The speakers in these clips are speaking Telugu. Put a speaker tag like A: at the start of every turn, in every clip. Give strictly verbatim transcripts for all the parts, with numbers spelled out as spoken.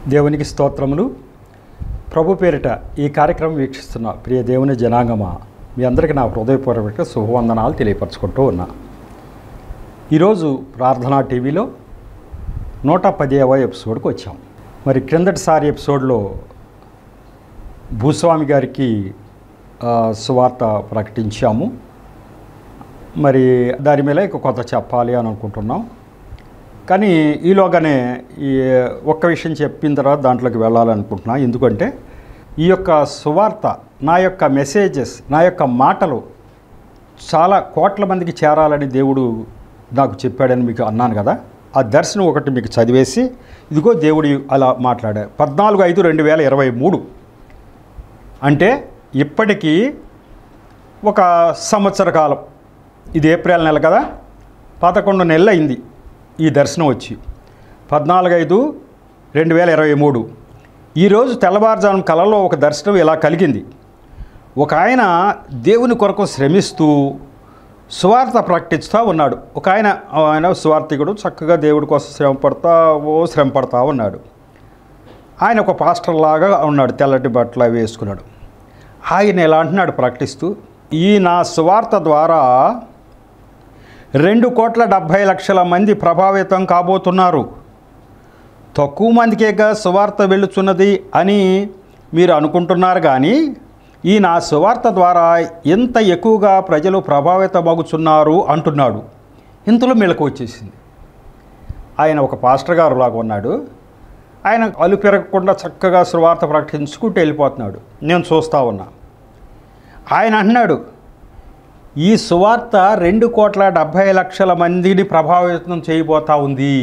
A: దేవునికి స్తోత్రములు. ప్రభు పేరిట ఈ కార్యక్రమం వీక్షిస్తున్న ప్రియ దేవుని జనాంగమా, మీ అందరికీ నా హృదయపూర్వక శుభవందనాలు తెలియపరచుకుంటూ ఉన్నా. ఈరోజు ప్రార్థనా టీవీలో నూట పదివ ఎపిసోడ్కి వచ్చాం. మరి క్రిందటిసారి ఎపిసోడ్లో భూస్వామి గారికి సువార్త ప్రకటించాము. మరి దాని మీద ఇక కొత్త చెప్పాలి అని అనుకుంటున్నాం. కానీ ఈలోగానే ఈ ఒక్క విషయం చెప్పిన తర్వాత దాంట్లోకి వెళ్ళాలనుకుంటున్నా. ఎందుకంటే ఈ యొక్క సువార్త, నా యొక్క మెసేజెస్, నా యొక్క మాటలు చాలా కోట్ల మందికి చేరాలని దేవుడు నాకు చెప్పాడని మీకు అన్నాను కదా. ఆ దర్శనం ఒకటి మీకు చదివేసి, ఇదిగో దేవుడు అలా మాట్లాడారు. పద్నాలుగు ఐదు రెండు వేల ఇరవై మూడు అంటే ఇప్పటికీ ఒక సంవత్సర కాలం. ఇది ఏప్రిల్ నెల కదా, పదకొండు నెలలు అయింది ఈ దర్శనం వచ్చి. పద్నాలుగు ఐదు రెండు వేల ఇరవై మూడు ఈరోజు తెల్లవారుజాము కలలో ఒక దర్శనం ఇలా కలిగింది. ఒక ఆయన దేవుని కొరకు శ్రమిస్తూ సువార్త ప్రకటిస్తూ ఉన్నాడు. ఒక ఆయన ఆయన సువార్థికుడు, చక్కగా దేవుడి కోసం శ్రమ పడతా ఓ శ్రమ పడతా ఉన్నాడు. ఆయన ఒక పాస్టర్ లాగా ఉన్నాడు, తెల్లటి బట్టలు అవి వేసుకున్నాడు. ఆయన ఎలా అంటున్నాడు ప్రకటిస్తూ, ఈ నా సువార్త ద్వారా రెండు కోట్ల డెబ్భై లక్షల మంది ప్రభావితం కాబోతున్నారు. తక్కువ మందికేగా సువార్త వెళ్ళుచున్నది అని మీరు అనుకుంటున్నారు, కానీ ఈ నా సువార్త ద్వారా ఎంత ఎక్కువగా ప్రజలు ప్రభావితమగుచున్నారు అంటున్నాడు. ఇంతలో మెలకు వచ్చేసింది. ఆయన ఒక పాస్టర్ గారు లాగా ఉన్నాడు. ఆయన అలు పెరగకుండా చక్కగా సువార్త ప్రకటించుకుంటూ వెళ్ళిపోతున్నాడు. నేను చూస్తూ ఉన్నా. ఆయన అంటున్నాడు, ఈ సువార్త రెండు కోట్ల డెబ్భై లక్షల మందిని ప్రభావితం చేయబోతా ఉంది.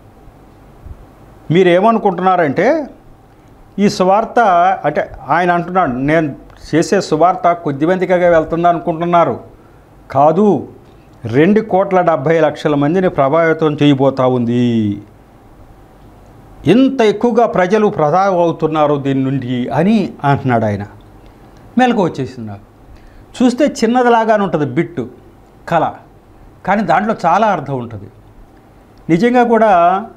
A: మీరేమనుకుంటున్నారంటే ఈ సువార్త అంటే ఆయన అంటున్నాడు, నేను చేసే సువార్త కొద్దిమందిగా వెళ్తుందా అనుకుంటున్నారు. కాదు, రెండు కోట్ల డెబ్భై లక్షల మందిని ప్రభావితం చేయబోతా ఉంది. ఇంత ఎక్కువగా ప్రజలు ప్రభావితం అవుతున్నారు దీని నుండి అని అంటున్నాడు ఆయన. మెలకు వచ్చేసింది నాకు. చూస్తే చిన్నదిలాగానే ఉంటుంది బిట్టు కళ, కానీ దాంట్లో చాలా అర్థం ఉంటుంది. నిజంగా కూడా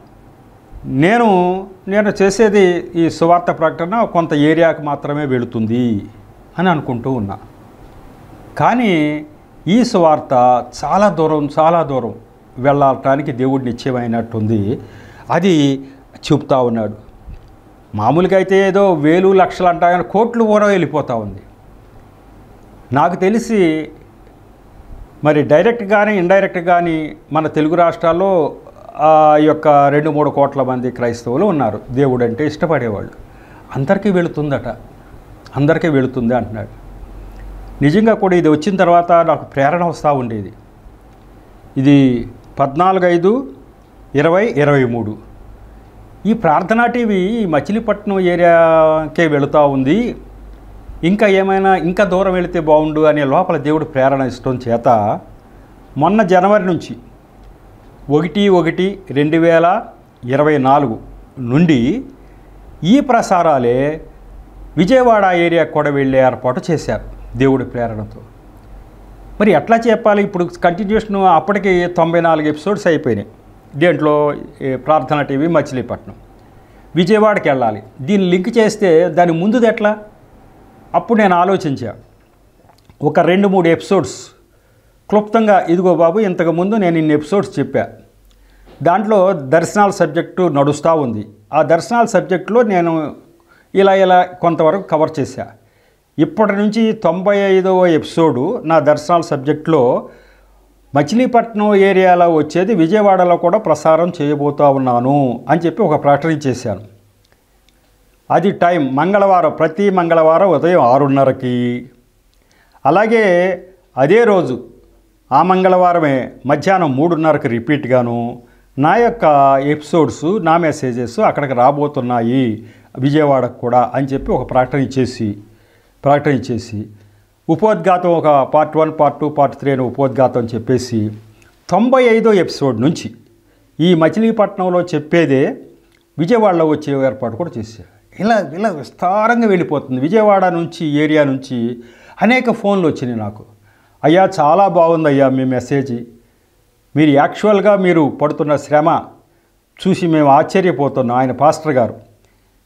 A: నేను నేను చేసేది ఈ సువార్త ప్రకటన కొంత ఏరియాకు మాత్రమే వెళుతుంది అని అనుకుంటూ ఉన్నా. కానీ ఈ సువార్త చాలా దూరం చాలా దూరం వెళ్ళటానికి దేవుడు నిశ్చయమైనట్టుంది. అది చెప్తా ఉన్నాడు. మామూలుగా అయితే ఏదో వేలు లక్షలు అంటా, కానీ కోట్లు కూడా వెళ్ళిపోతూ ఉంది. నాకు తెలిసి మరి డైరెక్ట్ కానీ ఇండైరెక్ట్ కానీ మన తెలుగు రాష్ట్రాల్లో ఆ యొక్క రెండు మూడు కోట్ల మంది క్రైస్తవులు ఉన్నారు. దేవుడు అంటే ఇష్టపడేవాళ్ళు. అందరికీ వెళుతుందట, అందరికీ వెళుతుంది అంటున్నాడు. నిజంగా కూడా ఇది వచ్చిన తర్వాత నాకు ప్రేరణ వస్తూ ఉండేది. ఇది పద్నాలుగు ఐదు ఇరవై ఇరవై మూడు ఈ ప్రార్థనా టీవీ మచిలీపట్నం ఏరియాకే వెళుతూ ఉంది. ఇంకా ఏమైనా ఇంకా దూరం వెళితే బాగుండు అనే లోపల దేవుడు ప్రేరణ ఇష్టం చేత మొన్న జనవరి నుంచి ఒకటి ఒకటి రెండు వేల ఇరవై నాలుగు నుండి ఈ ప్రసారాలే విజయవాడ ఏరియాకు కూడా వెళ్ళే ఏర్పాటు చేశారు దేవుడి ప్రేరణతో. మరి ఎట్లా చెప్పాలి? ఇప్పుడు కంటిన్యూషన్ అప్పటికి తొంభై నాలుగు ఎపిసోడ్స్ అయిపోయినాయి. దేంట్లో ప్రార్థనా టీవీ మచిలీపట్నం, విజయవాడకి వెళ్ళాలి. దీన్ని లింక్ చేస్తే దాని ముందుది ఎట్లా? అప్పుడు నేను ఆలోచించా, ఒక రెండు మూడు ఎపిసోడ్స్ క్లుప్తంగా, ఇదిగో బాబు ఇంతకుముందు నేను ఇన్ని ఎపిసోడ్స్ చెప్పా, దాంట్లో దర్శనాల సబ్జెక్టు నడుస్తూ ఉంది. ఆ దర్శనాల సబ్జెక్టులో నేను ఇలా ఇలా కొంతవరకు కవర్ చేశా. ఇప్పటి నుంచి తొంభై ఐదవ ఎపిసోడు నా దర్శనాల సబ్జెక్టులో మచిలీపట్నం ఏరియాలో వచ్చేది విజయవాడలో కూడా ప్రసారం చేయబోతూ ఉన్నాను అని చెప్పి ఒక ప్రకటన చేశాను. అది టైం మంగళవారం, ప్రతి మంగళవారం ఉదయం ఆరున్నరకి. అలాగే అదే రోజు ఆ మంగళవారమే మధ్యాహ్నం మూడున్నరకి రిపీట్గాను నా యొక్క ఎపిసోడ్స్, నా మెసేజెస్ అక్కడికి రాబోతున్నాయి విజయవాడకు కూడా అని చెప్పి ఒక ప్రకటన ఇచ్చేసి ప్రకటన ఇచ్చేసి ఉపోద్ఘాతం ఒక part one part two part three అని ఉపోద్ఘాతం చెప్పేసి తొంభై ఐదో ఎపిసోడ్ నుంచి ఈ మచిలీపట్నంలో చెప్పేదే విజయవాడలో వచ్చే ఏర్పాటు కూడా చేశారు. ఇలా ఇలా విస్తారంగా వెళ్ళిపోతుంది. విజయవాడ నుంచి ఏరియా నుంచి అనేక ఫోన్లు వచ్చినాయి నాకు. అయ్యా చాలా బాగుందయ్యా మీ మెసేజ్, మీరు యాక్చువల్గా మీరు పడుతున్న శ్రమ చూసి మేము ఆశ్చర్యపోతున్నాం. ఆయన పాస్టర్ గారు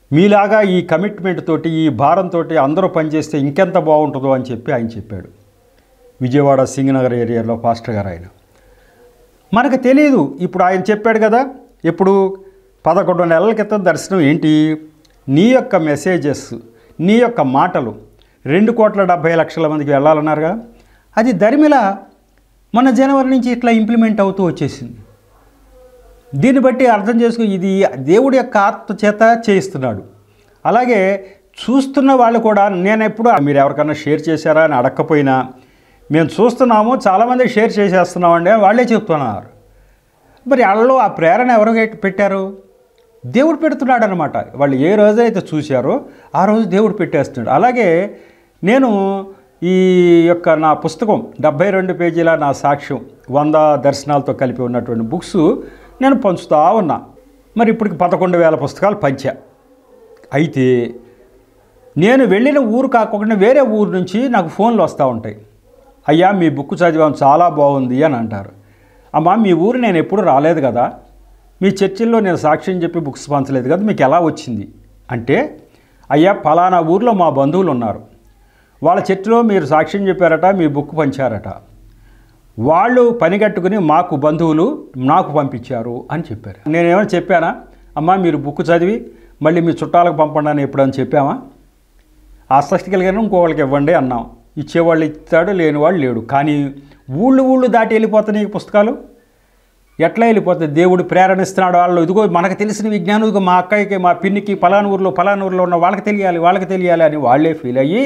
A: మీలాగా ఈ కమిట్మెంట్ తోటి ఈ భారంతో అందరూ పనిచేస్తే ఇంకెంత బాగుంటుందో అని చెప్పి ఆయన చెప్పాడు. విజయవాడ సింగనగర్ ఏరియాలో పాస్టర్ గారు ఆయన. మనకు తెలియదు. ఇప్పుడు ఆయన చెప్పాడు కదా, ఇప్పుడు పదకొండు నెలల క్రితం దర్శనం ఏంటి, నీ యొక్క మెసేజెస్, నీ యొక్క మాటలు రెండు కోట్ల డెబ్భై లక్షల మందికి వెళ్ళాలన్నారుగా, అది దరిమిల మన జనవరి నుంచి ఇట్లా ఇంప్లిమెంట్ అవుతూ వచ్చేసింది. దీన్ని బట్టి అర్థం చేసుకో, ఇది దేవుడి యొక్క ఆత్మ చేత చేయిస్తున్నాడు. అలాగే చూస్తున్న వాళ్ళు కూడా, నేను ఎప్పుడు మీరు ఎవరికన్నా షేర్ చేశారా అని అడగకపోయినా, మేము చూస్తున్నాము చాలామంది షేర్ చేసేస్తున్నామండి అని వాళ్ళే చెప్తున్నారు. మరి వాళ్ళలో ఆ ప్రేరణ ఎవరు పెట్టారు? దేవుడు పెడుతున్నాడు అనమాట. వాళ్ళు ఏ రోజైతే చూశారో ఆ రోజు దేవుడు పెట్టేస్తున్నాడు. అలాగే నేను ఈ యొక్క నా పుస్తకం డెబ్భై రెండు పేజీల నా సాక్ష్యం వంద దర్శనాలతో కలిపి ఉన్నటువంటి బుక్స్ నేను పంచుతూ ఉన్నా. మరి ఇప్పటికి పదకొండు వేల పుస్తకాలు పంచా. అయితే నేను వెళ్ళిన ఊరు కాకుండా వేరే ఊరు నుంచి నాకు ఫోన్లు వస్తూ ఉంటాయి. అయ్యా మీ బుక్ చదివాం చాలా బాగుంది అని అంటారు. అమ్మా మీ ఊరు నేను ఎప్పుడు రాలేదు కదా, మీ చర్చిల్లో నేను సాక్ష్యం చెప్పి బుక్స్ పంచలేదు కదా, మీకు ఎలా వచ్చింది అంటే, అయ్యా పలానా ఊర్లో మా బంధువులు ఉన్నారు, వాళ్ళ చర్చిలో మీరు సాక్ష్యం చెప్పారట, మీ బుక్ పంచారట, వాళ్ళు పని కట్టుకుని మాకు బంధువులు నాకు పంపించారు అని చెప్పారు. నేనేమైనా చెప్పానా, అమ్మా మీరు బుక్ చదివి మళ్ళీ మీ చుట్టాలకు పంపండి అని ఎప్పుడని చెప్పామా? ఆసక్తి కలిగిన ఇంకోళ్ళకి ఇవ్వండి అన్నాం. ఇచ్చేవాళ్ళు ఇస్తాడు, లేనివాళ్ళు లేడు. కానీ ఊళ్ళు ఊళ్ళు దాటి వెళ్ళిపోతున్నాయి పుస్తకాలు. ఎట్లా వెళ్ళిపోతుంది? దేవుడు ప్రేరణిస్తున్నాడు. వాళ్ళు ఇదిగో మనకు తెలిసిన విజ్ఞానం, ఇదిగో మా అక్కయ్యకి మా పిన్నికి పలానా ఊరిలో పలానా ఊరిలో ఉన్న వాళ్ళకి తెలియాలి వాళ్ళకి తెలియాలి అని వాళ్ళే ఫీల్ అయ్యి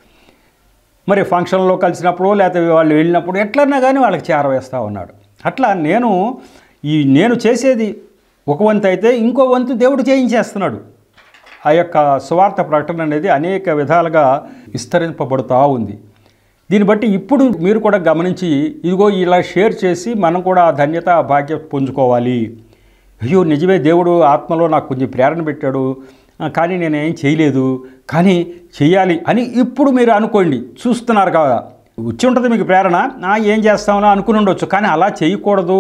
A: మరి ఫంక్షన్లో కలిసినప్పుడు లేకపోతే వాళ్ళు వెళ్ళినప్పుడు ఎట్లన్నా కానీ వాళ్ళకి చేరవేస్తూ ఉన్నాడు. అట్లా నేను ఈ నేను చేసేది ఒక వంతు అయితే ఇంకో వంతు దేవుడు చేయించేస్తున్నాడు. ఆ యొక్క సువార్త ప్రకటన అనేది అనేక విధాలుగా విస్తరింపబడుతూ ఉంది. దీన్ని బట్టి ఇప్పుడు మీరు కూడా గమనించి ఇదిగో ఇలా షేర్ చేసి మనం కూడా ఆ ధన్యత ఆ భాగ్యం పుంజుకోవాలి. అయ్యో నిజమే దేవుడు ఆత్మలో నాకు కొంచెం ప్రేరణ పెట్టాడు, కానీ నేనేం చేయలేదు, కానీ చెయ్యాలి అని ఇప్పుడు మీరు అనుకోండి. చూస్తున్నారు కదా, వచ్చి ఉంటుంది మీకు ప్రేరణ, ఏం చేస్తామో అనుకుని ఉండొచ్చు, కానీ అలా చేయకూడదు.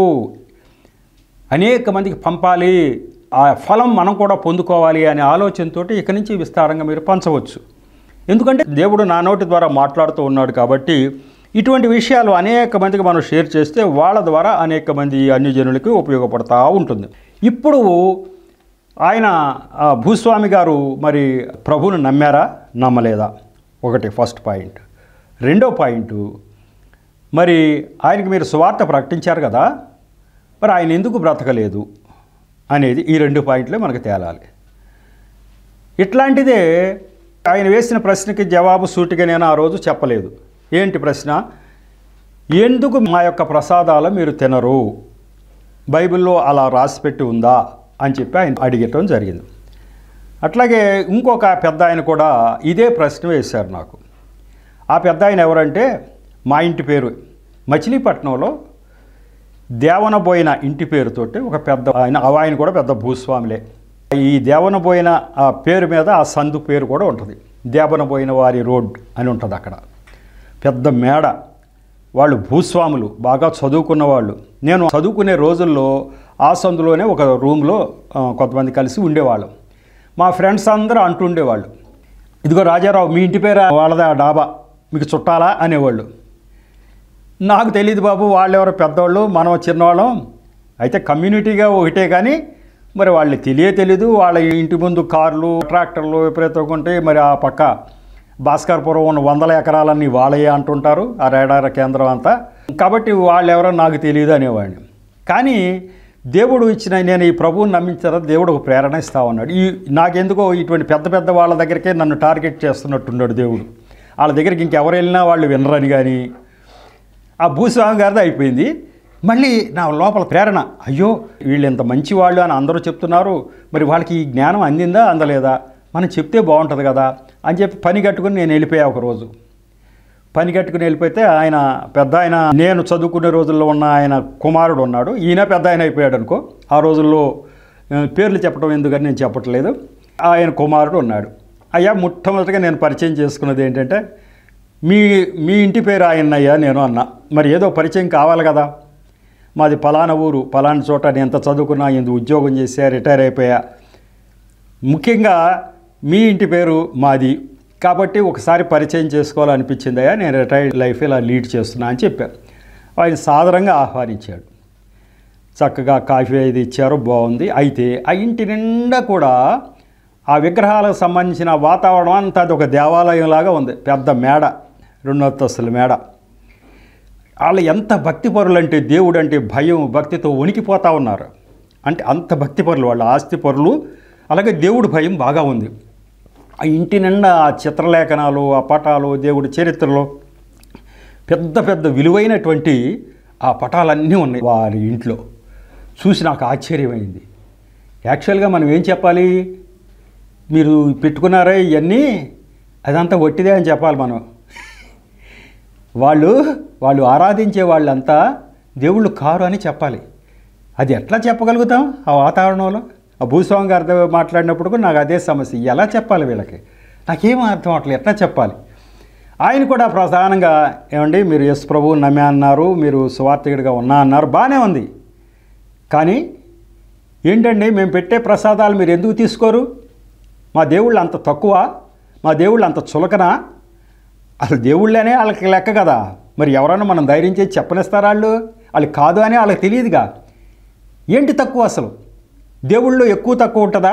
A: అనేక మందికి పంపాలి, ఆ ఫలం మనం కూడా పొందుకోవాలి అనే ఆలోచనతో ఇక నుంచి విస్తారంగా మీరు పంచవచ్చు. ఎందుకంటే దేవుడు నా నోటి ద్వారా మాట్లాడుతూ ఉన్నాడు కాబట్టి ఇటువంటి విషయాలు అనేక మందికి మనం షేర్ చేస్తే వాళ్ళ ద్వారా అనేక మంది అన్యజనులకి ఉపయోగపడుతూ ఉంటుంది. ఇప్పుడు ఆయన భూస్వామి గారు మరి ప్రభువును నమ్మారా నమ్మలేదా? ఒకటి ఫస్ట్ పాయింట్. రెండో పాయింట్, మరి ఆయనకి మీరు సువార్త ప్రకటించారు కదా, మరి ఆయన ఎందుకు బ్రతకలేదు అనేది ఈ రెండు పాయింట్లే మనకు తేలాలి. ఇట్లాంటిదే ఆయన వేసిన ప్రశ్నకి జవాబు సూటిగా నేను ఆ రోజు చెప్పలేదు. ఏంటి ప్రశ్న? ఎందుకు మా యొక్క ప్రసాదాలు మీరు తినరు, బైబిల్లో అలా రాసిపెట్టి ఉందా అని చెప్పి ఆయన అడిగటం జరిగింది. అట్లాగే ఇంకొక పెద్ద ఆయన కూడా ఇదే ప్రశ్న వేశారు నాకు. ఆ పెద్ద ఆయన ఎవరంటే మా ఇంటి పేరు మచిలీపట్నంలో దేవనబోయిన ఇంటి పేరుతోటి ఒక పెద్ద ఆయన, ఆయన కూడా పెద్ద భూస్వాములే. ఈ దేవనబోయిన ఆ పేరు మీద ఆ సందు పేరు కూడా ఉంటుంది, దేవనబోయిన వారి రోడ్ అని ఉంటుంది. అక్కడ పెద్ద మేడ, వాళ్ళు భూస్వాములు, బాగా చదువుకున్న వాళ్ళు. నేను చదువుకునే రోజుల్లో ఆ సందులోనే ఒక రూమ్లో కొంతమంది కలిసి ఉండేవాళ్ళం. మా ఫ్రెండ్స్ అందరూ అంటుండేవాళ్ళు, ఇదిగో రాజారావు మీ ఇంటి పేరు వాళ్ళదే ఆ డాబా, మీకు చుట్టాలా అనేవాళ్ళు. నాకు తెలియదు బాబు, వాళ్ళు ఎవరో పెద్దవాళ్ళు, మనం చిన్నవాళ్ళం. అయితే కమ్యూనిటీగా ఒకటే, కానీ మరి వాళ్ళు తెలియ తెలీదు. వాళ్ళ ఇంటి ముందు కార్లు ట్రాక్టర్లు విపరీతంగా ఉంటాయి. మరి ఆ పక్క భాస్కర్పురం ఉన్న వందల ఎకరాలన్నీ వాళ్ళే అంటుంటారు, ఆ రేడార కేంద్రం అంతా. కాబట్టి వాళ్ళు ఎవరో నాకు తెలియదు అనేవాడిని. కానీ దేవుడు ఇచ్చిన, నేను ఈ ప్రభువుని నమ్మించిన తర్వాత దేవుడు ఒక ప్రేరణ ఇస్తా ఉన్నాడు. ఈ నాకెందుకో ఇటువంటి పెద్ద పెద్ద వాళ్ళ దగ్గరికే నన్ను టార్గెట్ చేస్తున్నట్టున్నాడు దేవుడు. వాళ్ళ దగ్గరికి ఇంకెవరు వెళ్ళినా వాళ్ళు వినరని. కానీ ఆ భూస్వామి గారిది అయిపోయింది. మళ్ళీ నా లోపల ప్రేరణ, అయ్యో వీళ్ళు ఎంత మంచి వాళ్ళు అని అందరూ చెప్తున్నారు, మరి వాళ్ళకి ఈ జ్ఞానం అందిందా అందలేదా, మనం చెప్తే బాగుంటుంది కదా అని చెప్పి పని కట్టుకుని నేను వెళ్ళిపోయా. ఒకరోజు పని కట్టుకుని వెళ్ళిపోతే ఆయన పెద్ద ఆయన, నేను చదువుకునే రోజుల్లో ఉన్న ఆయన కుమారుడు ఉన్నాడు, ఈయన పెద్ద ఆయన అయిపోయాడు అనుకో. ఆ రోజుల్లో పేర్లు చెప్పడం ఎందుకని నేను చెప్పట్లేదు. ఆయన కుమారుడు ఉన్నాడు. అయ్యా మొట్టమొదటిగా నేను పరిచయం చేసుకున్నది ఏంటంటే, మీ మీ ఇంటి పేరు ఆయన్నయ్యా నేను అన్నా. మరి ఏదో పరిచయం కావాలి కదా. మాది పలానా ఊరు, పలానా చోట, నేను ఎంత చదువుకున్నా, ఎందుకు ఉద్యోగం చేసా, రిటైర్ అయిపోయా. ముఖ్యంగా మీ ఇంటి పేరు మాది, కాబట్టి ఒకసారి పరిచయం చేసుకోవాలనిపించిందయ్యా, నేను రిటైర్డ్ లైఫ్ ఇలా లీడ్ చేస్తున్నా అని చెప్పాను. ఆయన సాదరంగా ఆహ్వానించాడు. చక్కగా కాఫీ అది ఇచ్చారు, బాగుంది. అయితే ఆ ఇంటి నిండా కూడా ఆ విగ్రహాలకు సంబంధించిన వాతావరణం అంతా అది ఒక దేవాలయంలాగా ఉంది. పెద్ద మేడ, రెండంతస్తుల మేడ. వాళ్ళు ఎంత భక్తిపరులు అంటే, దేవుడు అంటే భయం భక్తితో వణికిపోతూ ఉన్నారు. అంటే అంత భక్తిపరులు వాళ్ళు, ఆస్తి పరులు. అలాగే దేవుడు భయం బాగా ఉంది. ఆ ఇంటి నిండా ఆ చిత్రలేఖనాలు, ఆ పటాలు, దేవుడి చరిత్రలో పెద్ద పెద్ద విలువైనటువంటి ఆ పటాలన్నీ ఉన్నాయి వారి ఇంట్లో. చూసి నాకు ఆశ్చర్యమైంది. యాక్చువల్గా మనం ఏం చెప్పాలి? మీరు పెట్టుకున్నారా ఇవన్నీ, అదంతా ఒట్టిదే అని చెప్పాలి మనం. వాళ్ళు వాళ్ళు ఆరాధించే వాళ్ళంతా దేవుళ్ళు కారు అని చెప్పాలి. అది ఎట్లా చెప్పగలుగుతాం ఆ వాతావరణంలో? ఆ భూస్వామి గారితో మాట్లాడినప్పుడు కూడా నాకు అదే సమస్య. ఎలా చెప్పాలి వీళ్ళకి? నాకేం అర్థం అవట్లేదు, ఎట్లా చెప్పాలి? ఆయన కూడా ప్రధానంగా ఏమండి, మీరు యేసు ప్రభువు నమ్మే అన్నారు, మీరు సువార్థికుడిగా ఉన్నా అన్నారు, బాగానే ఉంది. కానీ ఏంటండి, మేము పెట్టే ప్రసాదాలు మీరు ఎందుకు తీసుకోరు? మా దేవుళ్ళు అంత తక్కువ? మా దేవుళ్ళు అంత చులకనా? అసలు దేవుళ్ళనే వాళ్ళకి లెక్క కదా. మరి ఎవరైనా మనం ధైర్యం చేసి చెప్పనిస్తారా? వాళ్ళు వాళ్ళు కాదు అని వాళ్ళకి తెలియదుగా. ఏంటి తక్కువ అసలు? దేవుళ్ళు ఎక్కువ తక్కువ ఉంటుందా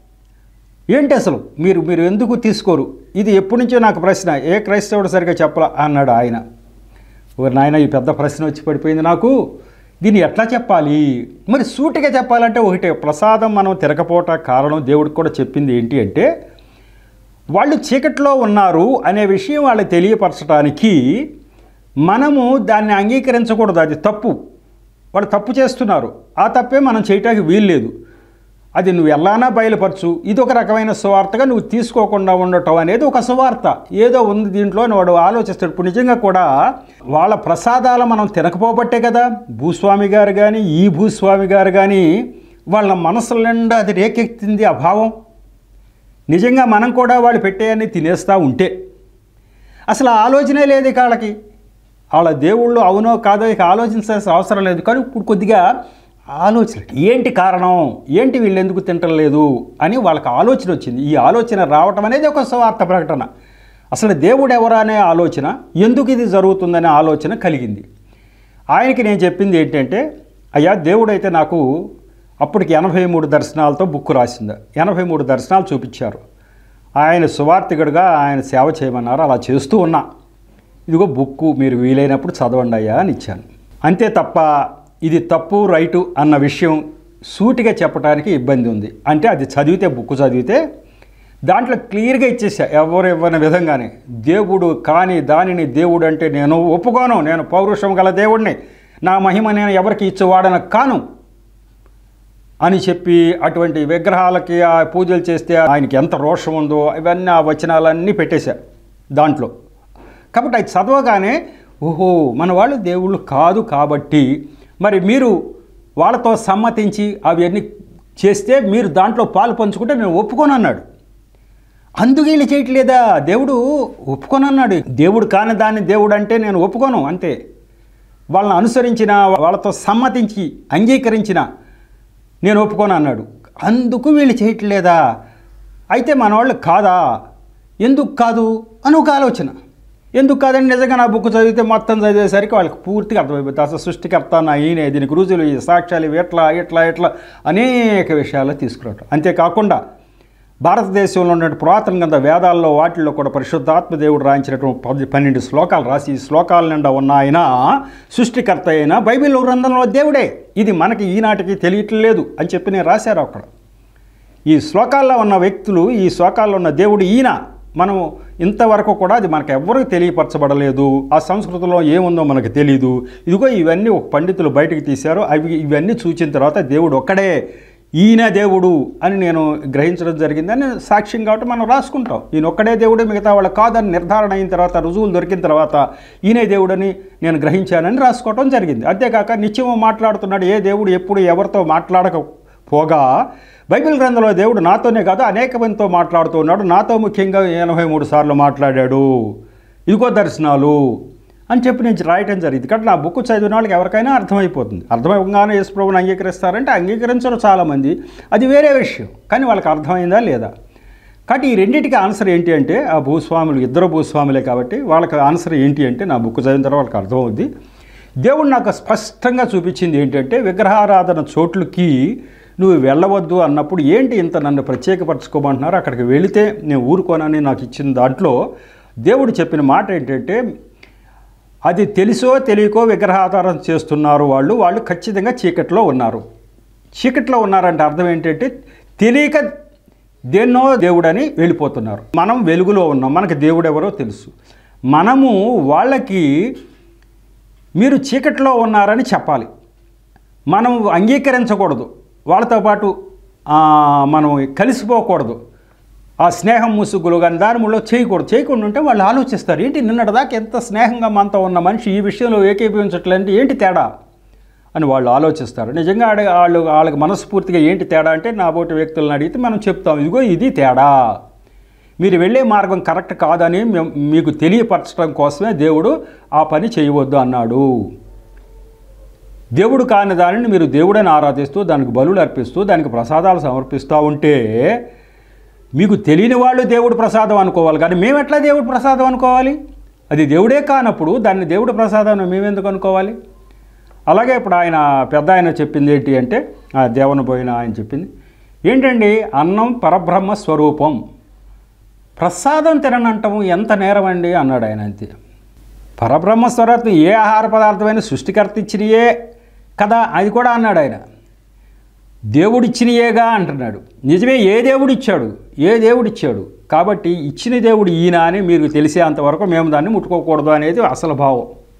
A: ఏంటి అసలు? మీరు మీరు ఎందుకు తీసుకోరు? ఇది ఎప్పటి నుంచో నాకు ప్రశ్న. ఏ క్రైస్తవుడు సరిగ్గా చెప్పలా అన్నాడు ఆయన. ఓ నాయన, ఈ పెద్ద ప్రశ్న వచ్చి పడిపోయింది నాకు. దీన్ని ఎట్లా చెప్పాలి? మరి సూటిగా చెప్పాలంటే ఒకటే, ప్రసాదం మనం తిరగపోట కారణం దేవుడికి కూడా చెప్పింది ఏంటి అంటే, వాళ్ళు చీకట్లో ఉన్నారు అనే విషయం వాళ్ళకి తెలియపరచడానికి మనము దాన్ని అంగీకరించకూడదు. అది తప్పు, వాళ్ళు తప్పు చేస్తున్నారు. ఆ తప్పే మనం చేయటానికి వీలు లేదు. అది నువ్వు ఎలానా బయలుపరచు. ఇది ఒక రకమైన సువార్తగా నువ్వు తీసుకోకుండా ఉండటం అనేది ఒక సువార్త. ఏదో ఉంది దీంట్లో అని వాడు ఆలోచిస్తాడు. ఇప్పుడు నిజంగా కూడా వాళ్ళ ప్రసాదాలు మనం తినకపోబట్టే కదా భూస్వామి గారు కానీ ఈ భూస్వామి గారు కానీ వాళ్ళ మనసుల నిండా అది రేకెత్తింది ఆ భావం. నిజంగా మనం కూడా వాళ్ళు పెట్టేయని తినేస్తూ ఉంటే అసలు ఆలోచనే లేదు వాళ్ళకి. వాళ్ళ దేవుళ్ళు అవునో కాదో ఇక ఆలోచించాల్సిన అవసరం లేదు. కానీ ఇప్పుడు కొద్దిగా ఆలోచన, ఏంటి కారణం, ఏంటి వీళ్ళు ఎందుకు తింటలేదు అని వాళ్ళకి ఆలోచన వచ్చింది. ఈ ఆలోచన రావటం అనేది ఒక స్వార్థ ప్రకటన. అసలు దేవుడు ఎవరా అనే ఆలోచన, ఎందుకు ఇది జరుగుతుందనే ఆలోచన కలిగింది ఆయనకి. నేను చెప్పింది ఏంటంటే, అయ్యా దేవుడైతే నాకు అప్పటికి ఎనభై మూడు దర్శనాలతో బుక్ రాసింది. ఎనభై మూడు దర్శనాలు చూపించారు. ఆయన సువార్థికుడిగా ఆయన సేవ చేయమన్నారు. అలా చేస్తూ ఉన్నా. ఇదిగో బుక్కు, మీరు వీలైనప్పుడు చదవండి అయ్యా అని ఇచ్చాను. అంతే తప్ప ఇది తప్పు రైటు అన్న విషయం సూటిగా చెప్పడానికి ఇబ్బంది ఉంది. అంటే అది చదివితే, బుక్ చదివితే దాంట్లో క్లియర్గా ఇచ్చేసా, ఎవరు ఇవ్వని విధంగానే. దేవుడు కాని దానిని దేవుడు అంటే నేను ఒప్పుకోను, నేను పౌరుషం గల దేవుడిని, నా మహిమ నేను ఎవరికి ఇచ్చేవాడన కాను అని చెప్పి, అటువంటి విగ్రహాలకి ఆ పూజలు చేస్తే ఆయనకి ఎంత రోషం ఉందో ఇవన్నీ ఆ వచనాలన్నీ పెట్టేశా దాంట్లో. కాబట్టి అది చదవగానే ఓహో మన వాళ్ళు దేవుళ్ళు కాదు కాబట్టి మరి మీరు వాళ్ళతో సమ్మతించి అవన్నీ చేస్తే మీరు దాంట్లో పాలు పంచుకుంటే నేను ఒప్పుకొని అన్నాడు. అందుకు వీళ్ళు చేయట్లేదా? దేవుడు ఒప్పుకొని అన్నాడు. దేవుడు కాని దాన్ని దేవుడు అంటే నేను ఒప్పుకోను అంతే. వాళ్ళని అనుసరించిన, వాళ్ళతో సమ్మతించి అంగీకరించిన నేను ఒప్పుకొని అన్నాడు. అందుకు వీళ్ళు చేయట్లేదా? అయితే మన వాళ్ళు కాదా? ఎందుకు కాదు అని ఒక ఆలోచన. ఎందుకు కాదని నిజంగా నా బుక్ చదివితే మొత్తం చదివేసరికి వాళ్ళకి పూర్తిగా అర్థమైపోతుంది. అసలు సృష్టికర్త నా ఈయనే, దీనికి రుజువులు, ఈ సాక్ష్యాలు ఇవి ఎట్లా ఎట్లా ఎట్లా అనేక విషయాల్లో తీసుకురావటం. అంతేకాకుండా భారతదేశంలో ఉన్న పురాతన గ్రంథ వేదాల్లో వాటిల్లో కూడా పరిశుద్ధాత్మ దేవుడు రాయించినటువంటి పది పన్నెండు శ్లోకాలు రాసి, ఈ శ్లోకాల నిండా ఉన్న ఆయన సృష్టికర్త అయిన బైబిల్ గ్రంథంలో దేవుడే. ఇది మనకి ఈనాటికి తెలియట్లేదు అని చెప్పి నేను రాశారు అక్కడ. ఈ శ్లోకాల్లో ఉన్న వ్యక్తులు, ఈ శ్లోకాల్లో ఉన్న దేవుడు ఈయన. మనం ఇంతవరకు కూడా అది మనకు ఎవరికి తెలియపరచబడలేదు. ఆ సంస్కృతిలో ఏముందో మనకు తెలీదు. ఇదిగో ఇవన్నీ ఒక పండితులు బయటకు తీశారు. అవి ఇవన్నీ చూసిన తర్వాత దేవుడు ఒక్కడే, ఈయన దేవుడు అని నేను గ్రహించడం జరిగిందని సాక్ష్యం కాబట్టి మనం రాసుకుంటాం. ఈయన ఒక్కడే దేవుడు, మిగతా వాళ్ళు కాదని నిర్ధారణ అయిన తర్వాత, రుజువులు దొరికిన తర్వాత ఈయనే దేవుడని నేను గ్రహించానని రాసుకోవటం జరిగింది. అంతేకాక నిత్యము మాట్లాడుతున్నాడు. ఏ దేవుడు ఎప్పుడు ఎవరితో మాట్లాడకపోగా బైబిల్ గ్రంథంలో దేవుడు నాతోనే కాదు అనేక మందితో మాట్లాడుతూ ఉన్నాడు. నాతో ముఖ్యంగా ఎనభై మూడు సార్లు మాట్లాడాడు. ఇదిగో దర్శనాలు అని చెప్పి నేను రాయటం జరిగింది. కాబట్టి నా బుక్ చదివిన వాళ్ళకి ఎవరికైనా అర్థమైపోతుంది. అర్థమైగానే యేసు ప్రభువుని అంగీకరిస్తారంటే అంగీకరించరు చాలామంది, అది వేరే విషయం. కానీ వాళ్ళకి అర్థమైందా లేదా? కాబట్టి ఈ రెండింటికి ఆన్సర్ ఏంటి అంటే ఆ భూస్వాములు ఇద్దరు భూస్వాములే కాబట్టి వాళ్ళకి ఆన్సర్ ఏంటి అంటే నా బుక్ చదివిన తర్వాత వాళ్ళకి అర్థమవుద్ది. దేవుడు నాకు స్పష్టంగా చూపించింది ఏంటంటే విగ్రహారాధన చోట్లకి నువ్వు వెళ్ళవద్దు అన్నప్పుడు ఏంటి ఇంత నన్ను ప్రత్యేకపరచుకోమంటున్నారు, అక్కడికి వెళితే నేను ఊరుకోనని నాకు ఇచ్చిన దాంట్లో దేవుడు చెప్పిన మాట ఏంటంటే అది తెలుసో తెలియకో విగ్రహారాధన చేస్తున్నారు వాళ్ళు వాళ్ళు ఖచ్చితంగా చీకట్లో ఉన్నారు. చీకట్లో ఉన్నారంటే అర్థం ఏంటంటే తెలియక దేన్నో దేవుడని వెళ్ళిపోతున్నారు. మనం వెలుగులో ఉన్నాం, మనకి దేవుడు ఎవరో తెలుసు. మనము వాళ్ళకి మీరు చీకట్లో ఉన్నారని చెప్పాలి. మనం అంగీకరించకూడదు, వాళ్ళతో పాటు మనం కలిసిపోకూడదు. ఆ స్నేహం ముసుగులు కానీ దాని ముళ్ళో చేయకూడదు. చేయకుండా ఉంటే వాళ్ళు ఆలోచిస్తారు, ఏంటి నిన్నటిదాకా ఎంత స్నేహంగా మనతో ఉన్న మనిషి ఈ విషయంలో ఏకీభవించట్లేంటి, ఏంటి తేడా అని వాళ్ళు ఆలోచిస్తారు. నిజంగా అడిగి వాళ్ళు వాళ్ళకి మనస్ఫూర్తిగా ఏంటి తేడా అంటే నాబోటి వ్యక్తులను అడిగితే మనం చెప్తాం, ఇదిగో ఇది తేడా, మీరు వెళ్ళే మార్గం కరెక్ట్ కాదని మీకు తెలియపరచడం కోసమే దేవుడు ఆ పని చేయవద్దు అన్నాడు. దేవుడు కాని దానిని మీరు దేవుడని ఆరాధిస్తూ దానికి బలులు అర్పిస్తూ దానికి ప్రసాదాలు సమర్పిస్తూ ఉంటే మీకు తెలియని వాళ్ళు దేవుడు ప్రసాదం అనుకోవాలి, కానీ మేము ఎట్లా దేవుడు ప్రసాదం అనుకోవాలి? అది దేవుడే కానప్పుడు దాన్ని దేవుడు ప్రసాదం మేమెందుకు అనుకోవాలి? అలాగే ఇప్పుడు ఆయన పెద్ద ఆయన చెప్పింది ఏంటి అంటే ఆ దేవుని పోయిన ఆయన చెప్పింది ఏంటండి, అన్నం పరబ్రహ్మ స్వరూపం, ప్రసాదం తిననంటాము ఎంత నేరం అండి అన్నాడు ఆయన. అంతే, పరబ్రహ్మ స్వరూపం ఏ ఆహార పదార్థమైన సృష్టికర్త ఇచ్చినయే కదా, అది కూడా అన్నాడు ఆయన. దేవుడిచ్చినయేగా అంటున్నాడు. నిజమే, ఏ దేవుడు ఇచ్చాడు, ఏ దేవుడు ఇచ్చాడు కాబట్టి ఇచ్చిన దేవుడు ఈయన అని మీరు తెలిసేంతవరకు మేము దాన్ని ముట్టుకోకూడదు అనేది అసలు భావం.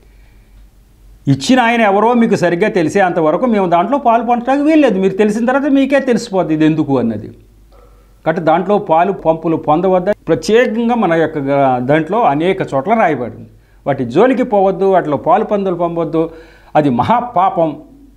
A: ఇచ్చిన ఆయన ఎవరో మీకు సరిగ్గా తెలిసే అంతవరకు మేము దాంట్లో పాలు పంచడానికి వీల్లేదు. మీరు తెలిసిన తర్వాత మీకే తెలిసిపోద్ది ఇది ఎందుకు అన్నది. కాబట్టి దాంట్లో పాలు పంపులు పొందవద్ద ప్రత్యేకంగా మన యొక్క దాంట్లో అనేక చోట్ల రాయబడింది. వాటి జోలికి పోవద్దు, వాటిలో పాలు పందులు పంపవద్దు, అది మహాపాపం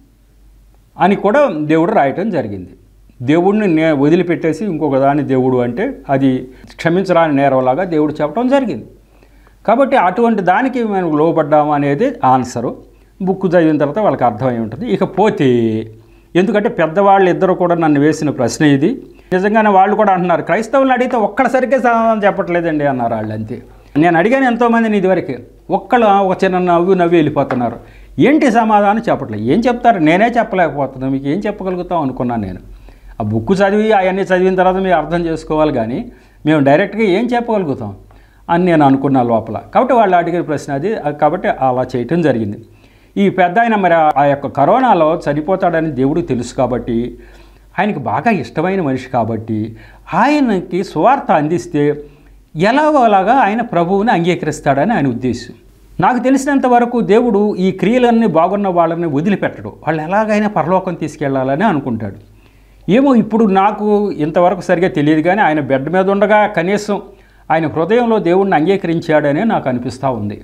A: అని కూడా దేవుడు రాయటం జరిగింది. దేవుడిని నే వదిలిపెట్టేసి ఇంకొక దాన్ని దేవుడు అంటే అది క్షమించరాని నేరంలాగా దేవుడు చెప్పడం జరిగింది. కాబట్టి అటువంటి దానికి మేము లోపడ్డాము అనేది ఆన్సరు. బుక్ చదివిన తర్వాత వాళ్ళకి అర్థమై ఉంటుంది. ఇకపోతే ఎందుకంటే పెద్దవాళ్ళు ఇద్దరు కూడా నన్ను వేసిన ప్రశ్న ఇది. నిజంగానే వాళ్ళు కూడా అంటున్నారు, క్రైస్తవులను అడిగితే ఒక్కడి సరిగ్గా సమాధానం చెప్పట్లేదండి అన్నారు వాళ్ళు. అంతే, నేను అడిగాను ఎంతోమందిని ఇదివరకు, ఒక్కళ్ళు ఒక చిన్న నవ్వు నవ్వి వెళ్ళిపోతున్నారు. ఏంటి సమాధానం చెప్పట్లేదు. ఏం చెప్తారు, నేనే చెప్పలేకపోతున్నాను, మీకు ఏం చెప్పగలుగుతాం అనుకున్నాను నేను. ఆ బుక్ చదివి అవన్నీ చదివిన తర్వాత మీరు అర్థం చేసుకోవాలి, కానీ మేము డైరెక్ట్గా ఏం చెప్పగలుగుతాం అని నేను అనుకున్నా లోపల. కాబట్టి వాళ్ళు అడిగిన ప్రశ్న అది, కాబట్టి అలా చేయటం జరిగింది. ఈ పెద్ద ఆయన మరి ఆ యొక్క కరోనాలో చనిపోతాడని దేవుడికి తెలుసు కాబట్టి, ఆయనకి బాగా ఇష్టమైన మనిషి కాబట్టి ఆయనకి సువార్త అందిస్తే ఎలాగో అలాగా ఆయన ప్రభువుని అంగీకరిస్తాడని ఆయన ఉద్దేశం. నాకు తెలిసినంత వరకు దేవుడు ఈ క్రియలన్నీ బాగున్న వాళ్ళని వదిలిపెట్టడు, వాళ్ళు ఎలాగైనా పరలోకం తీసుకెళ్లాలని అనుకుంటాడు. ఏమో ఇప్పుడు నాకు ఇంతవరకు సరిగా తెలియదు, కానీ ఆయన బెడ్ మీద ఉండగా కనీసం ఆయన హృదయంలో దేవుడిని అంగీకరించాడనే నాకు అనిపిస్తూ ఉంది.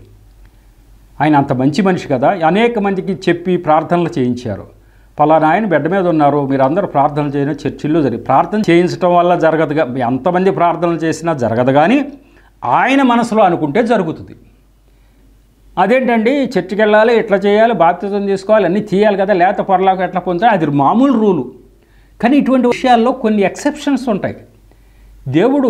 A: ఆయన అంత మంచి మనిషి కదా, అనేక మందికి చెప్పి ప్రార్థనలు చేయించారు. పలానా ఆయన బెడ్ మీద ఉన్నారు, మీరు అందరూ ప్రార్థనలు చేయని చర్చిల్లో జరిగి ప్రార్థన చేయించడం వల్ల జరగదుగా, ఎంతమంది ప్రార్థనలు చేసినా జరగదు, కానీ ఆయన మనసులో అనుకుంటే జరుగుతుంది. అదేంటండి చర్చికి వెళ్ళాలి, ఎట్లా చేయాలి, బాప్తిజం తీసుకోవాలి, అన్నీ తీయాలి కదా, లేత పరలోకం ఎట్లా పొందాలి, అది మామూలు రూలు. కానీ ఇటువంటి విషయాల్లో కొన్ని ఎక్సెప్షన్స్ ఉంటాయి. దేవుడు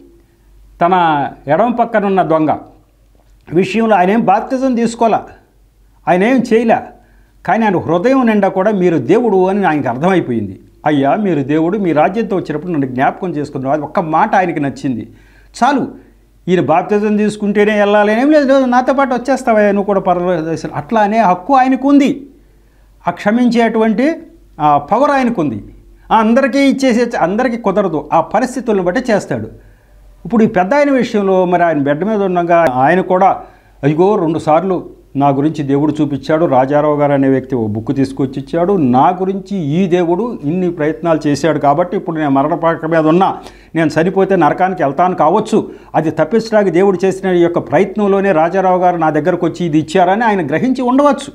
A: తన ఎడమ పక్కనున్న దొంగ విషయంలో ఆయన ఏం బాప్తిజం తీసుకోలే, ఆయన ఏం చేయలే, కానీ ఆయన హృదయం నిండా కూడా మీరు దేవుడు అని ఆయనకు అర్థమైపోయింది. అయ్యా మీరు దేవుడు, మీ రాజ్యంతో వచ్చినప్పుడు నన్ను జ్ఞాపకం చేసుకున్నాను, అది ఒక్క మాట ఆయనకి నచ్చింది చాలు. ఈయన బాప్తిజం తీసుకుంటేనే వెళ్ళాలి ఏం లేదు, నాతో పాటు వచ్చేస్తావా నువ్వు కూడా పరలోకం, అట్లా అనే హక్కు ఆయనకు ఉంది. ఆ క్షమించేటువంటి పవర్ ఆయనకు ఉంది. అందరికీ ఇచ్చేసే అందరికీ కుదరదు, ఆ పరిస్థితులను బట్టి చేస్తాడు. ఇప్పుడు ఈ పెద్ద ఆయన విషయంలో మరి ఆయన బెడ్ మీద ఉండగా ఆయన కూడా అయ్యో రెండు సార్లు నా గురించి దేవుడు చూపించాడు, రాజారావు గారు అనే వ్యక్తి ఓ బుక్ తీసుకొచ్చి ఇచ్చాడు, నా గురించి ఈ దేవుడు ఇన్ని ప్రయత్నాలు చేశాడు కాబట్టి ఇప్పుడు నేను మరణపాక మీద ఉన్నా, నేను చనిపోతే నరకానికి వెళ్తాను కావచ్చు, అది తప్పించడానికి దేవుడు చేసిన ఈ యొక్క ప్రయత్నంలోనే రాజారావు గారు నా దగ్గరకు వచ్చి ఇది ఇచ్చారని ఆయన గ్రహించి ఉండవచ్చు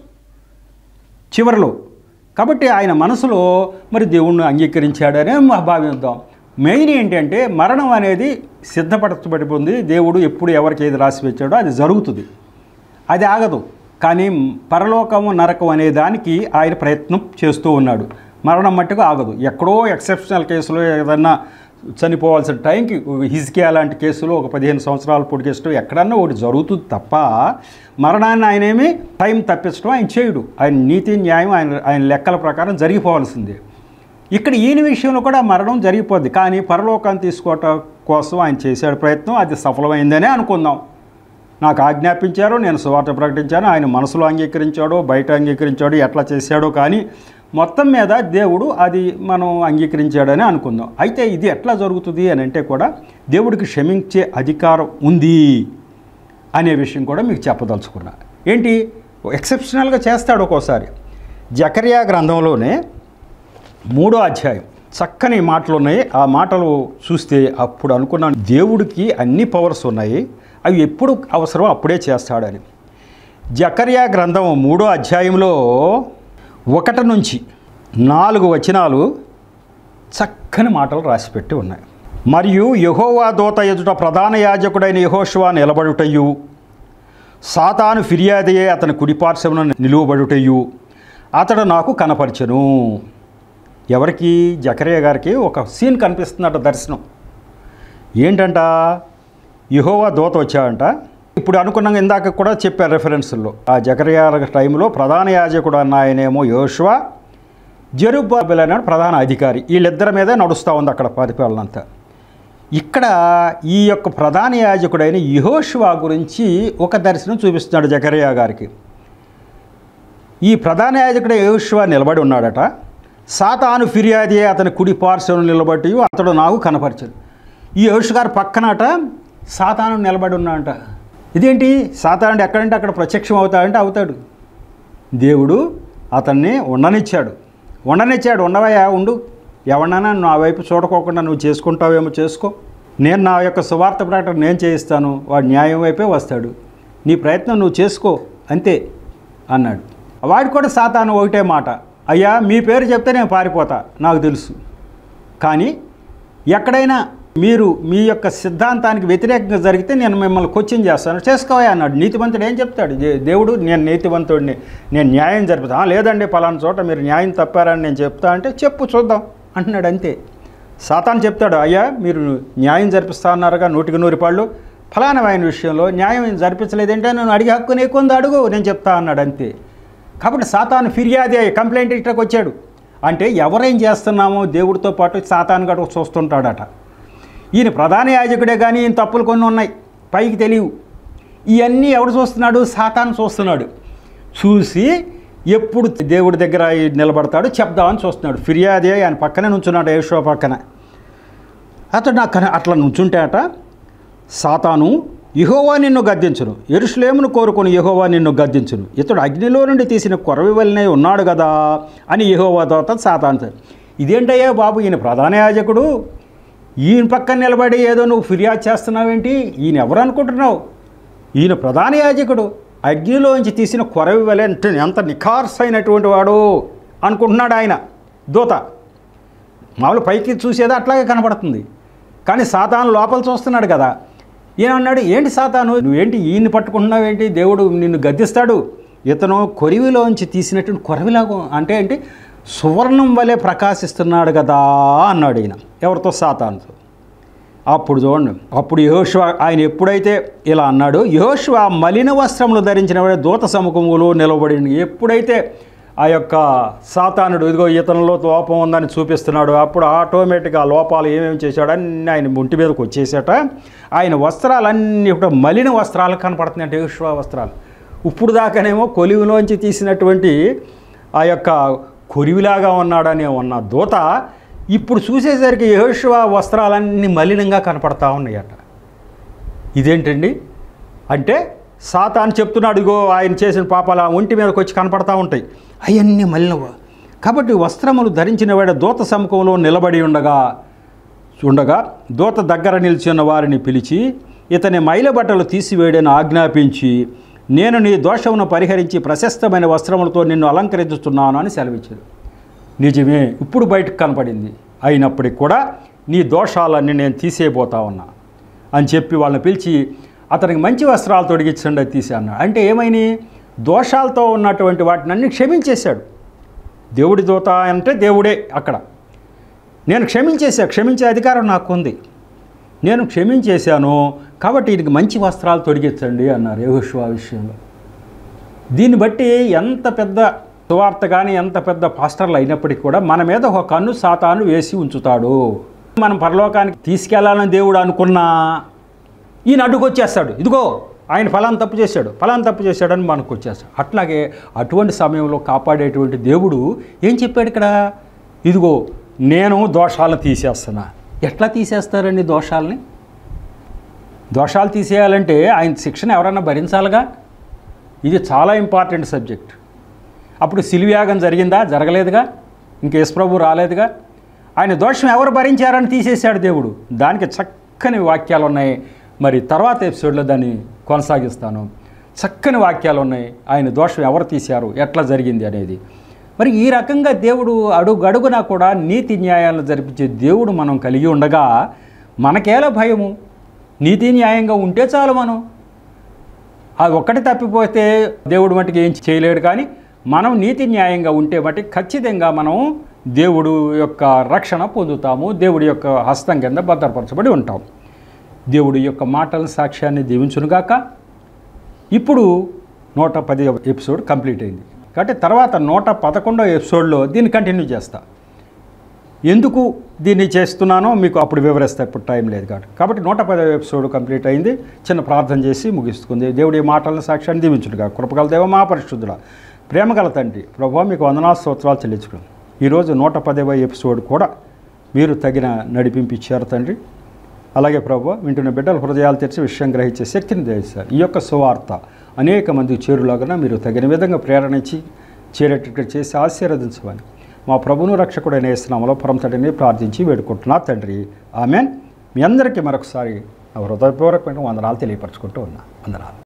A: చివరిలో. కాబట్టి ఆయన మనసులో మరి దేవుణ్ణి అంగీకరించాడనే భావిద్దాం. మెయిన్ ఏంటంటే మరణం అనేది సిద్ధపరచబడిపోయింది. దేవుడు ఎప్పుడు ఎవరికి ఏది రాసి వచ్చాడో అది జరుగుతుంది, అది ఆగదు. కానీ పరలోకము నరకం అనే దానికి ఆయన ప్రయత్నం చేస్తూ ఉన్నాడు. మరణం మట్టుకు ఆగదు. ఎక్కడో ఎక్సెప్షనల్ కేసులో ఏదన్నా చనిపోవాల్సిన టైంకి హిజ్కియా లాంటి కేసులో ఒక పదిహేను సంవత్సరాలు పొడిగేసడం ఎక్కడన్నా ఒకటి జరుగుతుంది తప్ప మరణాన్ని ఆయనేమి టైం తప్పించడం ఆయన చేయడు. ఆయన నీతి న్యాయం ఆయన ఆయన లెక్కల ప్రకారం జరిగిపోవాల్సిందే. ఇక్కడ ఈయన విషయంలో కూడా మరణం జరిగిపోద్ది. కానీ పరలోకాన్ని తీసుకోవటం కోసం ఆయన చేశాడు ప్రయత్నం, అది సఫలమైందనే అనుకుందాం. నాకు ఆజ్ఞాపించారు, నేను సువార్త ప్రకటించాను, ఆయన మనసులో అంగీకరించాడో బయట అంగీకరించాడో ఎట్లా చేశాడో కానీ మొత్తం మీద దేవుడు అది మనం అంగీకరించాడని అనుకుందాం. అయితే ఇది ఎట్లా జరుగుతుంది అని అంటే కూడా దేవుడికి క్షమించే అధికారం ఉంది అనే విషయం కూడా మీకు చెప్పదలుచుకున్నా. ఏంటి ఎక్సెప్షనల్గా చేస్తాడు ఒక్కోసారి. జకర్యా గ్రంథంలోనే మూడో అధ్యాయం చక్కని మాటలు ఉన్నాయి. ఆ మాటలు చూస్తే అప్పుడు అనుకున్నాను దేవుడికి అన్ని పవర్స్ ఉన్నాయి, అవి ఎప్పుడు అవసరం అప్పుడే చేస్తాడని. జకర్యా గ్రంథం మూడో అధ్యాయంలో ఒకటి నుంచి నాలుగు వచనాలు చక్కని మాటలు రాసిపెట్టి ఉన్నాయి. మరియు యెహోవా దూత ఎదుట ప్రధాన యాజకుడైన యెహోషువ నిలబడుటయు, సాతాను ఫిర్యాదియే అతని కుడిపార్శ్వమున నిలువబడుటయు అతడు నాకు కనపరచెను. ఎవరికి? జకర్యా గారికి ఒక సీన్ కనిపిస్తుందట, దర్శనం. ఏంటంట? యెహోవా దూత వచ్చాడంట. ఇప్పుడు అనుకున్నాం, ఇందాక కూడా చెప్పారు రెఫరెన్స్లో. ఆ జకర్యా టైంలో ప్రధాన యాజకుడు అన్న ఆయనేమో యెహోషువ, జెరుబ్బాబెల్ అన్నాడు ప్రధాన అధికారి. వీళ్ళిద్దరి మీదే నడుస్తూ ఉంది అక్కడ పరిపాలన అంతా. ఇక్కడ ఈ యొక్క ప్రధాన యాజకుడైన యెహోషువ గురించి ఒక దర్శనం చూపిస్తున్నాడు జకర్యా గారికి. ఈ ప్రధాన యాజకుడు యెహోషువ నిలబడి ఉన్నాడట. సాతాను ఫిర్యాది అతని కుడి పార్శ్వను నిలబడి అతడు నాకు కనపరచదు. ఈ యెహోషువ గారు పక్కనట సాతాను నిలబడి ఉన్నాడంట. ఇదేంటి? సాతానుడు ఎక్కడంటే అక్కడ ప్రత్యక్షం అవుతాడంటే అవుతాడు. దేవుడు అతన్ని ఉండనిచ్చాడు ఉండనిచ్చాడు ఉండవయ్యా ఉండు, ఎవరినైనా నా వైపు చూడకోకుండా నువ్వు చేసుకుంటావేమో చేసుకో, నేను నా యొక్క సువార్త ప్రకటన నేను చేయిస్తాను, వాడు న్యాయం వైపే వస్తాడు, నీ ప్రయత్నం నువ్వు చేసుకో అంతే అన్నాడు. వాడు కూడా సాతాను ఒకటే మాట, అయ్యా మీ పేరు చెప్తే నేను పారిపోతా, నాకు తెలుసు, కానీ ఎక్కడైనా మీరు మీ యొక్క సిద్ధాంతానికి వ్యతిరేకంగా జరిగితే నేను మిమ్మల్ని క్వశ్చన్ చేస్తాను, చేసుకోవా అన్నాడు. నీతివంతుడు ఏం చెప్తాడు? దేవుడు నేను నీతివంతుడిని, నేను న్యాయం జరుపుతా. లేదండి పలానా చోట మీరు న్యాయం తప్పారని నేను చెప్తా అంటే చెప్పు చూద్దాం అంటున్నాడు. అంతే. సాతాను చెప్తాడు, అయ్యా మీరు న్యాయం జరిపిస్తా అన్నారుగా నూటికి నూరు పాళ్ళు, ఫలానా ఆయన విషయంలో న్యాయం జరిపించలేదంటే నేను అడిగి హక్కు నీకుంది అడుగు, నేను చెప్తా అన్నాడు. అంతే. కాబట్టి సాతాను ఫిర్యాది కంప్లైంట్ ఇక్కడికి వచ్చాడు. అంటే ఎవరేం చేస్తున్నామో దేవుడితో పాటు సాతాను గడు చూస్తుంటాడట. ఈయన ప్రధాన యాజకుడే కానీ ఈయన తప్పులు కొన్ని ఉన్నాయి, పైకి తెలియవు. ఇవన్నీ ఎవడు చూస్తున్నాడు? సాతాను చూస్తున్నాడు. చూసి ఎప్పుడు దేవుడి దగ్గర నిలబడతాడు చెప్దామని చూస్తున్నాడు. ఫిర్యాది ఆయన పక్కనే నుంచున్నాడు, యెహోషువ పక్కన. అతడు నాకు అట్లా నుంచుంటే అట సాతాను, యెహోవా నిన్ను గద్దించును, యెరూషలేమును కోరుకొని యెహోవా నిన్ను గద్దించును, ఇతడు అగ్నిలో నుండి తీసిన కొరవి వలనే ఉన్నాడు కదా అని యెహోవా దూత సాతాను. ఇదేంటయ్యా బాబు, ఈయన ప్రధాన యాజకుడు, ఈయన పక్కన నిలబడి ఏదో నువ్వు ఫిర్యాదు చేస్తున్నావేంటి? ఈయన ఎవరు అనుకుంటున్నావు? ఈయన ప్రధాన యాజకుడు, అగ్నిలోంచి తీసిన కొరవి వలె అంటే ఎంత నిఖార్స్ అయినటువంటి వాడు అనుకుంటున్నాడు ఆయన దూత. మామూలు పైకి చూసేది అట్లాగే కనపడుతుంది, కానీ సాతాను లోపల చూస్తున్నాడు కదా. ఈయన అన్నాడు, ఏంటి సాతాను నువ్వేంటి ఈయన్ని పట్టుకుంటున్నావేంటి? దేవుడు నిన్ను గద్దిస్తాడు. ఇతను కొరివిలోంచి తీసినటువంటి కొరవిలాగా అంటే ఏంటి, సువర్ణం వలె ప్రకాశిస్తున్నాడు కదా అన్నాడు ఈయన. ఎవరితో? సాతానుతో. అప్పుడు చూడండి, అప్పుడు యెహోషువ ఆయన ఎప్పుడైతే ఇలా అన్నాడు, యెహోషువ మలిన వస్త్రములు ధరించిన వాడే దూత సముఖములో నిలబడి, ఎప్పుడైతే ఆ యొక్క సాతానుడు ఇదిగో ఇతనిలో లోపం ఉందని చూపిస్తున్నాడు, అప్పుడు ఆటోమేటిక్గా ఆ లోపాలు ఏమేమి చేశాడు అన్నీ ఆయన ఒంటి మీదకి వచ్చేసాట. ఆయన వస్త్రాలన్నీ కూడా మలిన వస్త్రాలు కనపడుతున్నాయి, యెహోషువ వస్త్రాలు. ఇప్పుడు దాకానేమో కొలివిలోంచి తీసినటువంటి ఆ యొక్క కొరివిలాగా ఉన్నాడనే ఉన్న దూత ఇప్పుడు చూసేసరికి యెహోషువ వస్త్రాలన్నీ మలినంగా కనపడతా ఉన్నాయట. ఇదేంటండి అంటే సాతాను చెప్తున్నాడు, ఇగో ఆయన చేసిన పాపాలు ఆ ఒంటి మీదకి వచ్చి కనపడతా ఉంటాయి, అవన్నీ మలినవా. కాబట్టి వస్త్రములు ధరించిన వాడు దూత సముఖంలో నిలబడి ఉండగా ఉండగా దూత దగ్గర నిలిచిన వారిని పిలిచి ఇతని మైల బట్టలు తీసివేయడని ఆజ్ఞాపించి, నేను నీ దోషమును పరిహరించి ప్రశస్తమైన వస్త్రములతో నిన్ను అలంకరించుతున్నాను అని సెలవిచ్చాడు. నిజమే, ఇప్పుడు బయటకు కనపడింది, అయినప్పటికి కూడా నీ దోషాలన్నీ నేను తీసేయబోతా ఉన్నా అని చెప్పి వాళ్ళని పిలిచి అతనికి మంచి వస్త్రాలు తొడిగించండి అది తీసే అన్నాడు. అంటే ఏమైనా దోషాలతో ఉన్నటువంటి వాటిని అన్ని క్షమించేశాడు. దేవుడి దూత అంటే దేవుడే అక్కడ. నేను క్షమించేసా, క్షమించే అధికారం నాకు ఉంది, నేను క్షమించేశాను కాబట్టి ఈయనకి మంచి వస్త్రాలు తొడిగించండి అన్నారు యెహోషువ విషయంలో. దీన్ని బట్టి ఎంత పెద్ద సువార్త కానీ ఎంత పెద్ద పాస్టర్లు అయినప్పటికీ కూడా మన మీద ఒక కన్ను సాతాను వేసి ఉంచుతాడు. మనం పరలోకానికి తీసుకెళ్లాలని దేవుడు అనుకున్నా ఈయన అడ్డుకొచ్చేస్తాడు. ఇదిగో ఆయన ఫలాన్ని తప్పు చేశాడు, ఫలాన్ని తప్పు చేశాడని మనకు వచ్చేస్తాడు. అట్లాగే అటువంటి సమయంలో కాపాడేటువంటి దేవుడు ఏం చెప్పాడు ఇక్కడ? ఇదిగో నేను దోషాలను తీసేస్తున్నా. ఎట్లా తీసేస్తారండి దోషాలని? దోషాలు తీసేయాలంటే ఆయన శిక్షణ ఎవరన్నా భరించాలిగా. ఇది చాలా ఇంపార్టెంట్ సబ్జెక్ట్. అప్పుడు శిలువయాగం జరిగిందా? జరగలేదుగా. ఇంక యేసుప్రభు రాలేదుగా. ఆయన దోషం ఎవరు భరించారని తీసేశాడు దేవుడు. దానికి చక్కని వాక్యాలు ఉన్నాయి. మరి తర్వాత ఎపిసోడ్లో దాన్ని కొనసాగిస్తాను. చక్కని వాక్యాలు ఉన్నాయి. ఆయన దోషం ఎవరు తీశారు, ఎట్లా జరిగింది అనేది. మరి ఈ రకంగా దేవుడు అడుగు అడుగునా కూడా నీతి న్యాయాలను జరిపించే దేవుడు మనం కలిగి ఉండగా మనకేలా భయము? నీతి న్యాయంగా ఉంటే చాలు. మనం అది ఒక్కటి తప్పిపోతే దేవుడు మటుకు ఏం చేయలేడు. కానీ మనం నీతి న్యాయంగా ఉంటే మట్టి ఖచ్చితంగా మనం దేవుడు యొక్క రక్షణ పొందుతాము, దేవుడి యొక్క హస్తం కింద భద్రపరచబడి ఉంటాం. దేవుడి యొక్క మాటల సాక్ష్యాన్ని దీవించునుగాక. ఇప్పుడు నూట పది ఎపిసోడ్ కంప్లీట్ అయింది కాబట్టి తర్వాత నూట పదకొండో ఎపిసోడ్లో దీన్ని కంటిన్యూ చేస్తా. ఎందుకు దీన్ని చేస్తున్నానో మీకు అప్పుడు వివరిస్తా, ఇప్పుడు టైం లేదు కాబట్టి. కాబట్టి నూట పదో ఎపిసోడ్ కంప్లీట్ అయింది. చిన్న ప్రార్థన చేసి ముగిస్తుంది. దేవుడి మాటలను సాక్ష్యాన్ని దీవించునుగా. కృపగల దేవ, మా పరిశుద్ధుడా, ప్రేమగల తండ్రి ప్రభువా, మీకు వందనాలు స్తోత్రాలు చెల్లించుకున్నాం. ఈరోజు నూట పదవ ఎపిసోడ్ కూడా మీరు తగిన నడిపించారు తండ్రి. అలాగే ప్రభువా, వింటున్న బిడ్డల హృదయాలు తెరిచి విషయం గ్రహించే శక్తిని దయచేశారు. ఈ యొక్క సువార్త అనేక మందికి చేరులాగా మీరు తగిన విధంగా ప్రేరణించి చేరేటట్టు చేసి ఆశీర్వదించమని మా ప్రభువును రక్షకుడైన యేసునామములో పరమతండ్రిని ప్రార్థించి వేడుకుంటున్నా తండ్రి. ఆమెన్. మీ అందరికీ మరొకసారి హృదయపూర్వకమైన వందనాలు తెలియపరచుకుంటూ ఉన్నా. వందనాలు.